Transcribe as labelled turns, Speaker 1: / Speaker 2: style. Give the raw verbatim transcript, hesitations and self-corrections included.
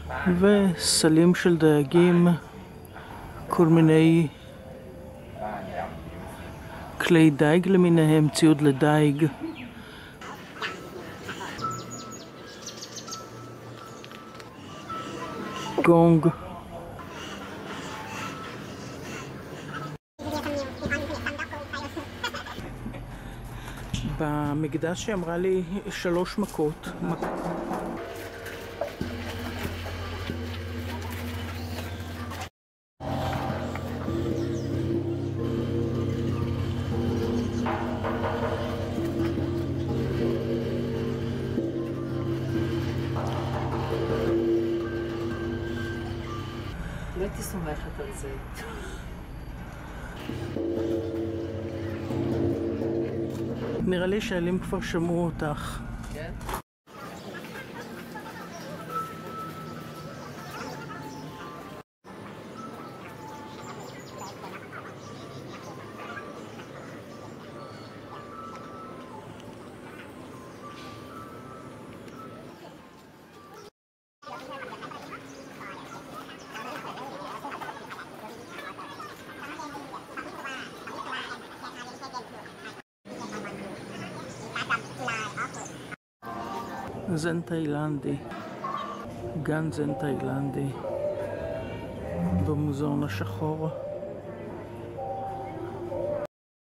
Speaker 1: וסלים של דייגים, כל מיני כלי דייג למיניהם, ציוד לדייג. גונג. במקדש שאמרה לי שלוש מכות.
Speaker 2: לא הייתי סומכת על זה.
Speaker 1: נראה לי שהאלים כבר שמעו אותך.
Speaker 2: כן?
Speaker 1: זן תאילנדי, גן זן תאילנדי במוזיאון השחור.